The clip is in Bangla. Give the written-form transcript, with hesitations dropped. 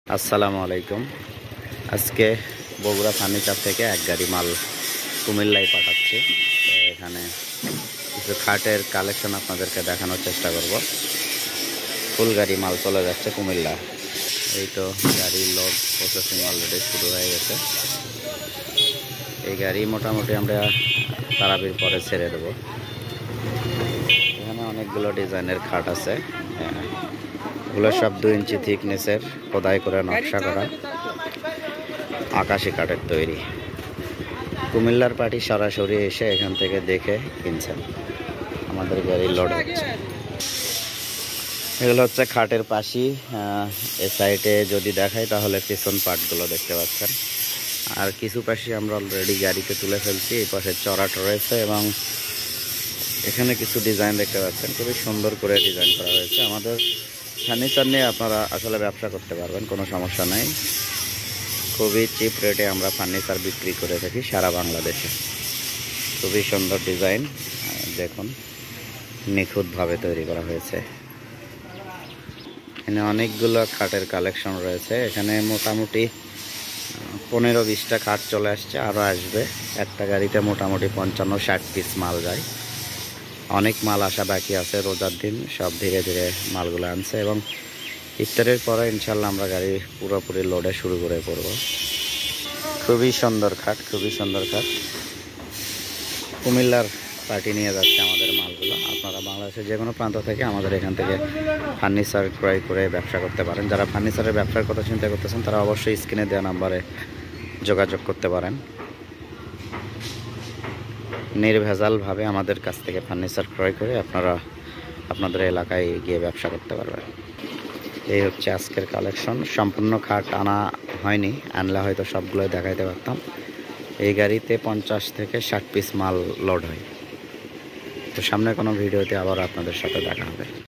আসসালামু আলাইকুম। আজকে বগুড়া ফার্নিচার থেকে এক গাড়ি মাল কুমিল্লায় পাঠাচ্ছি। তো এখানে কিছু খাটের কালেকশন আপনাদেরকে দেখানোর চেষ্টা করব। ফুল গাড়ি মাল চলে যাচ্ছে কুমিল্লা। এই তো গাড়ির লোড প্রসেসিং অলরেডি শুরু হয়ে গেছে। এই গাড়ি মোটামুটি আমরা তারাবির পরে ছেড়ে দেবো। এখানে অনেকগুলো ডিজাইনের খাট আছে। এগুলো সব 2 ইঞ্চি থিকনেসের খোদাই করে নকশা করা আকাশি কাঠের তৈরি। কুমিল্লার পার্টি সরাসরি এসে এখান থেকে দেখে কিনছেন। আমাদের গাড়ি লোড হচ্ছে। এগুলো হচ্ছে খাটের পাশি। এ সাইডে যদি দেখাই তাহলে পিছন পার্টগুলো দেখতে পাচ্ছেন। আর কিছু পাশি আমরা অলরেডি গাড়িতে তুলে ফেলছি। এই পাশে চড়াট রয়েছে এবং এখানে কিছু ডিজাইন দেখতে পাচ্ছেন। খুবই সুন্দর করে ডিজাইন করা হয়েছে। আমাদের ফার্নিচার নিয়ে আপনারা আসলে ব্যবসা করতে পারবেন, কোনো সমস্যা নাই। খুবই চিপ রেটে আমরা ফার্নিচার বিক্রি করে থাকি সারা বাংলাদেশে। খুবই সুন্দর ডিজাইন, দেখুন নিখুঁতভাবে তৈরি করা হয়েছে। এখানে অনেকগুলো খাটের কালেকশন রয়েছে। এখানে মোটামুটি 15-20টা খাট চলে আসছে, আরও আসবে। একটা গাড়িতে মোটামুটি 55-60 পিস মাল যায়। অনেক মাল আসা বাকি আছে। রোজার দিন সব ধীরে ধীরে মালগুলো আনছে এবং ইফতারের পরে ইনশাল্লাহ আমরা গাড়ি পুরোপুরি লোডে শুরু করে পড়ব। খুবই সুন্দর খাট, খুবই সুন্দর খাট। কুমিল্লার পার্টি নিয়ে যাচ্ছে আমাদের মালগুলো। আপনারা বাংলাদেশের যে কোনো প্রান্ত থেকে আমাদের এখান থেকে ফার্নিচার ক্রয় করে ব্যবসা করতে পারেন। যারা ফার্নিচারের ব্যবসার কথা চিন্তা করতেছেন তারা অবশ্যই স্ক্রিনে দেওয়া নাম্বারে যোগাযোগ করতে পারেন। নির্ভেজালভাবে আমাদের কাছ থেকে ফার্নিচার ক্রয় করে আপনারা আপনাদের এলাকায় গিয়ে ব্যবসা করতে পারবেন। এই হচ্ছে আজকের কালেকশন। সম্পূর্ণ খাট আনা হয়নি, আনলে হয়তো সবগুলোই দেখাইতে পারতাম। এই গাড়িতে 50-60 পিস মাল লোড হয়। তো সামনে কোনো ভিডিওতে আবার আপনাদের সাথে দেখা হবে।